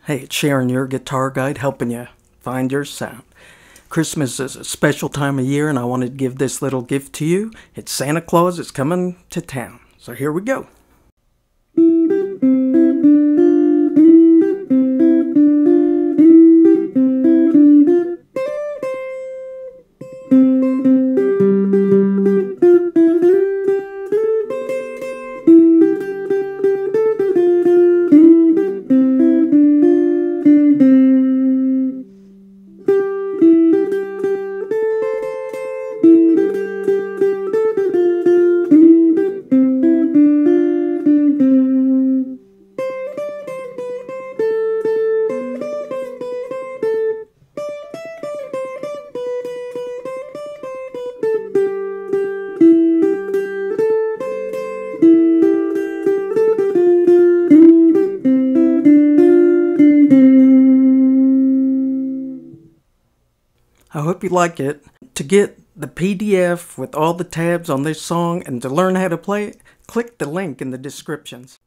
Hey, it's Sharon, your guitar guide, helping you find your sound. Christmas is a special time of year, and I wanted to give this little gift to you. It's Santa Claus is coming to town. So here we go. I hope you like it. To get the PDF with all the tabs on this song and to learn how to play it, click the link in the descriptions.